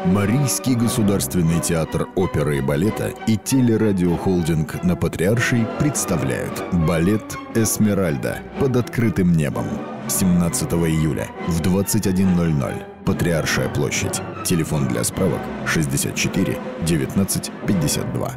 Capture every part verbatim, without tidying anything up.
Марийский государственный театр оперы и балета и телерадиохолдинг на Патриаршей представляют балет «Эсмеральда» под открытым небом. семнадцатого июля в двадцать один ноль ноль. Патриаршая площадь. Телефон для справок шестьдесят четыре девятнадцать пятьдесят два.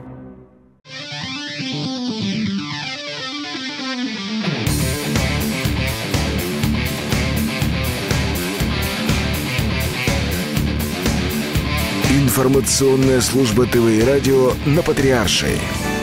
Информационная служба ТВ и радио на Патриаршей.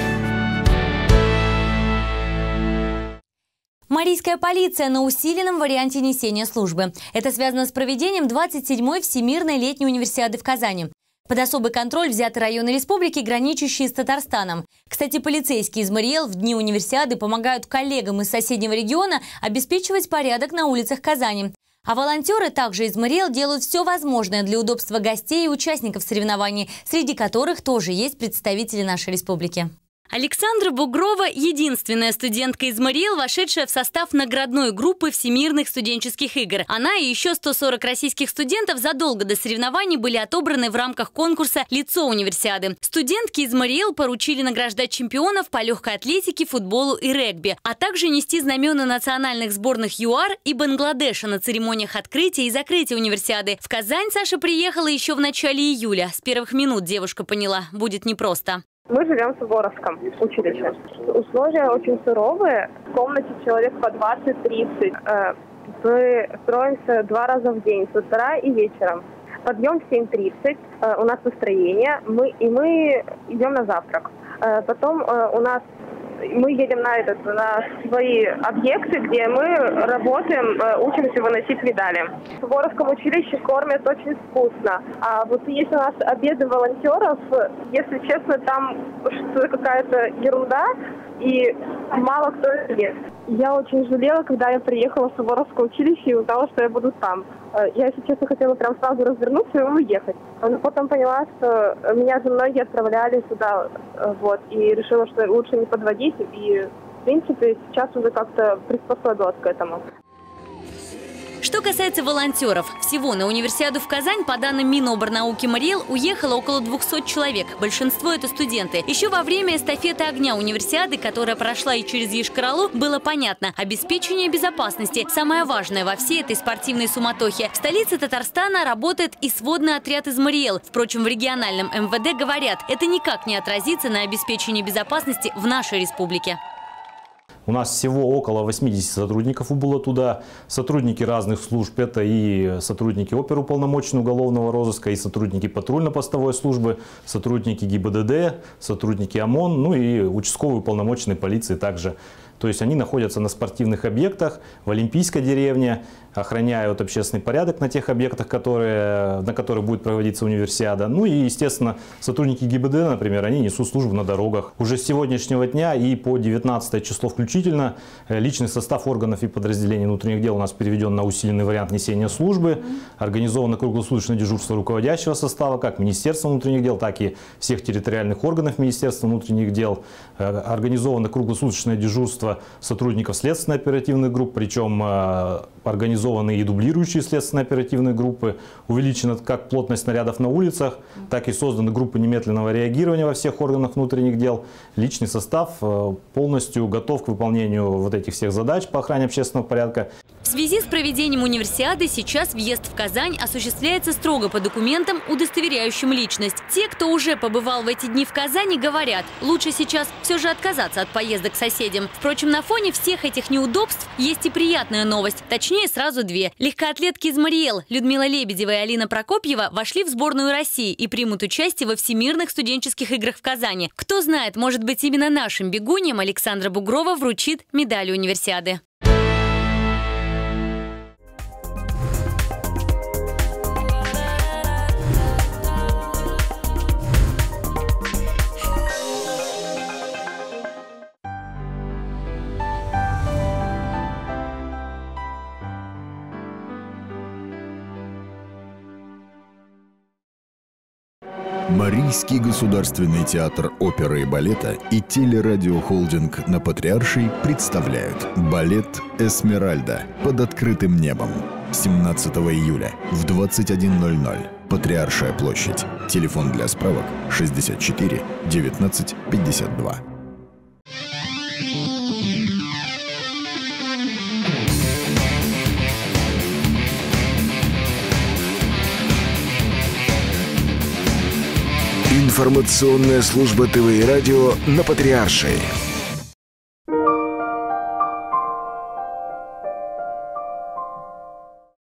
Марийская полиция на усиленном варианте несения службы. Это связано с проведением двадцать седьмой Всемирной летней универсиады в Казани. Под особый контроль взяты районы республики, граничащие с Татарстаном. Кстати, полицейские из Мариэл в дни универсиады помогают коллегам из соседнего региона обеспечивать порядок на улицах Казани. А волонтеры также из Мариэл делают все возможное для удобства гостей и участников соревнований, среди которых тоже есть представители нашей республики. Александра Бугрова – единственная студентка из Мариэл, вошедшая в состав наградной группы Всемирных студенческих игр. Она и еще сто сорок российских студентов задолго до соревнований были отобраны в рамках конкурса «Лицо универсиады». Студентки из Мариэл поручили награждать чемпионов по легкой атлетике, футболу и регби, а также нести знамена национальных сборных ЮАР и Бангладеша на церемониях открытия и закрытия универсиады. В Казань Саша приехала еще в начале июля. С первых минут девушка поняла – будет непросто. Мы живем в Суворовском училище. Условия очень суровые. В комнате человек по двадцать-тридцать. Мы строимся два раза в день, с утра и вечером. Подъем в семь тридцать. У нас построение. Мы, и мы идем на завтрак. Потом у нас мы едем на, этот, на свои объекты, где мы работаем, учимся выносить медали. В Суворовском училище кормят очень вкусно. А вот если у нас обеды волонтеров, если честно, там что-то какая-то ерунда, и мало кто ест. Я очень жалела, когда я приехала в Суворовское училище и узнала, что я буду там. Я, если честно, хотела прям сразу развернуться и уехать. Но потом поняла, что меня же многие отправляли сюда, вот, и решила, что лучше не подводить. И, в принципе, сейчас уже как-то приспособилась к этому. Что касается волонтеров, всего на универсиаду в Казань, по данным Миноборнауки Мариэл, уехало около двухсот человек. Большинство – это студенты. Еще во время эстафеты огня универсиады, которая прошла и через Йошкар-Олу, было понятно – обеспечение безопасности. Самое важное во всей этой спортивной суматохе. В столице Татарстана работает и сводный отряд из Мариэл. Впрочем, в региональном эм вэ дэ говорят, это никак не отразится на обеспечении безопасности в нашей республике. У нас всего около восьмидесяти сотрудников убыло туда. Сотрудники разных служб. Это и сотрудники оперуполномоченного уголовного розыска, и сотрудники патрульно-постовой службы, сотрудники гэ и бэ дэ дэ, сотрудники ОМОН, ну и участковые уполномоченные полиции также. То есть они находятся на спортивных объектах, в Олимпийской деревне, охраняют общественный порядок на тех объектах, которые, на которых будет проводиться универсиада. Ну и, естественно, сотрудники гэ и бэ дэ, например, они несут службу на дорогах. Уже с сегодняшнего дня и по девятнадцатое число включительно личный состав органов и подразделений внутренних дел у нас переведен на усиленный вариант несения службы. Организовано круглосуточное дежурство руководящего состава, как Министерства внутренних дел, так и всех территориальных органов Министерства внутренних дел. Организовано круглосуточное дежурство сотрудников следственно-оперативных групп, причем организованы и дублирующие следственно-оперативные группы. Увеличена как плотность снарядов на улицах, так и созданы группы немедленного реагирования во всех органах внутренних дел. Личный состав полностью готов к выполнению вот этих всех задач по охране общественного порядка. В связи с проведением универсиады сейчас въезд в Казань осуществляется строго по документам, удостоверяющим личность. Те, кто уже побывал в эти дни в Казани, говорят, лучше сейчас все же отказаться от поездок к соседям. Впрочем, на фоне всех этих неудобств есть и приятная новость. Точнее, сразу две. Легкоатлетки из Мариэл Людмила Лебедева и Алина Прокопьева вошли в сборную России и примут участие во Всемирных студенческих играх в Казани. Кто знает, может быть, именно нашим бегуньям Александра Бугрова вручит медаль универсиады. Марийский государственный театр оперы и балета и телерадиохолдинг на Патриаршей представляют балет «Эсмеральда» под открытым небом. семнадцатого июля в двадцать один ноль ноль. Патриаршая площадь. Телефон для справок шестьдесят четыре девятнадцать пятьдесят два. Информационная служба ТВ и радио на Патриаршей.